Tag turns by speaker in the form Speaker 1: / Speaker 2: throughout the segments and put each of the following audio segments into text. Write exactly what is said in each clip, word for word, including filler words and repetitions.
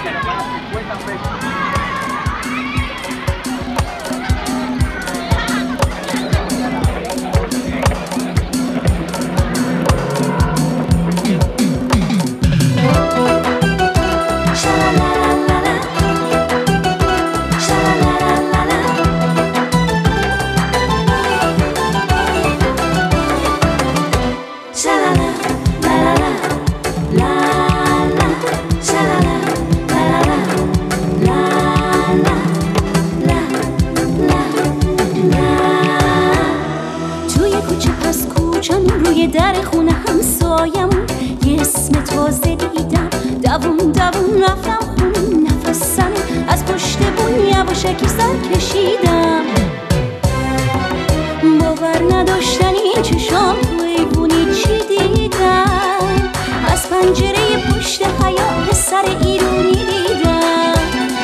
Speaker 1: que le pagan cincuenta pesos.
Speaker 2: روی در خونه همسایمون یه اسم تازه دیدم، دوون دوون رفتم خونه، نفسم از پشت بون یواشکی سر کشیدم. باور نداشتنی چشام تو ایوونی چی دیدم، از پنجره پشت حیاط پسر ایرونی دیدم.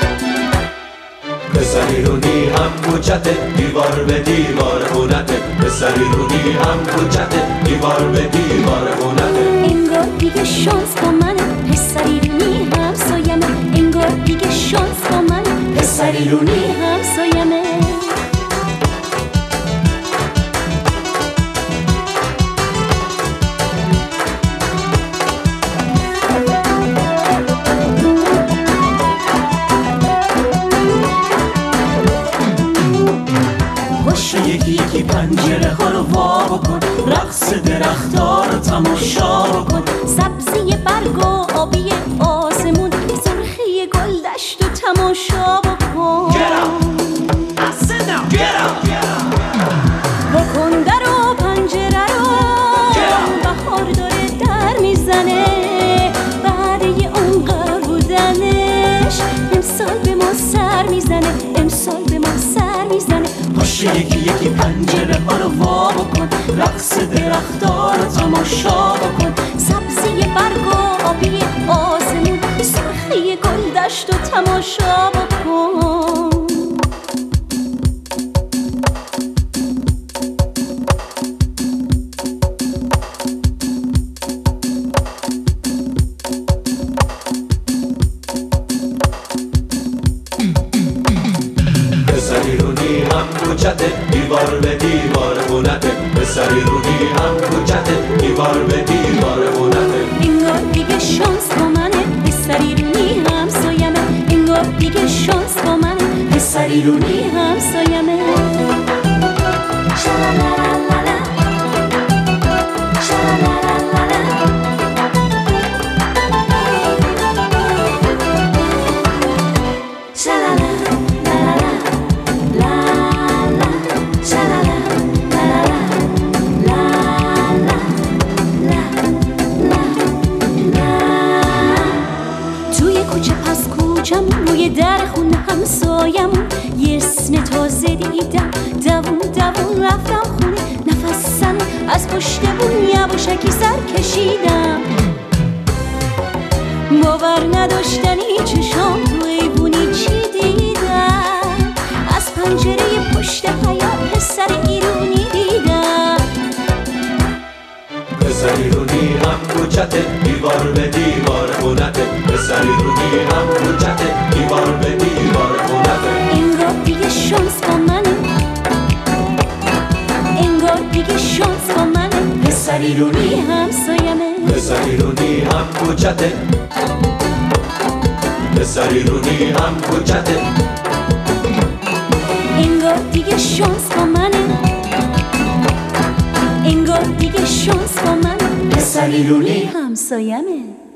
Speaker 3: پسر ایرونی هم کوچته، دیوار به دیوار خونته. پسر ایرونی هم کوچته، دیوار به دیوار خونته.
Speaker 2: انگار دیگه شانس با منه، پسر ایرونی همسایمه. انگار دیگه شانس با منه، پسر ایرونی همسایمه.
Speaker 4: یکی یکی پنجره ها رو وا بکن، رقص درخت‌ها رو تماشا بکن.
Speaker 2: سبزی برگ و آبی آسمون، سرخی گل دشت و تماشا بکن.
Speaker 4: Get up! I said now get up!
Speaker 2: بکن در و پنجره رو، بهار داره در میزنه. بعد یه عمر بودنش امسال به ما سر میزنه، امسال به ما سر میزنه.
Speaker 4: باشه یکی یکی پنجره ها رو وا بکن، رقص درخت‌ها رو تماشا بکن.
Speaker 2: سبزی برگ و آبی آسمون، سرخی گل دشت و تماشا بکن.
Speaker 3: پسر ایرونی هم کوچته، دیوار به دیوار خونته. پسر ایرونی هم کوچته، دیوار به دیوار خونته.
Speaker 2: انگار دیگه شانس با منه، پسر ایرونی همسایمه. انگار دیگه شانس با منه، پسر ایرونی همسایمه. روی در خونه همسایمون یه اسم تازه دیدم، دوون دوون رفتم خونه، نفسم از پشت بون یواشکی سر کشیدم. باور نداشتنی چشام تو ایوونی چی دیدم، از پنجره پشت حیاط پسر ایرونی دیدم.
Speaker 3: پسر ایرونی هم کوچته، دیوار به دیوار خونته. پسر ایرونی هم کوچته، دیوار به دیوار خونته.
Speaker 2: انگار دیگه شانس با منه، انگار دیگه شانس با منه. پسر ایرونی همسایمه.
Speaker 3: پسر ایرونی هم کوچته، پسر ایرونی هم کوچته.
Speaker 2: انگار دیگه شانس با منه، انگار دیگه شانس با منه. پسر ایرونی همسایمه.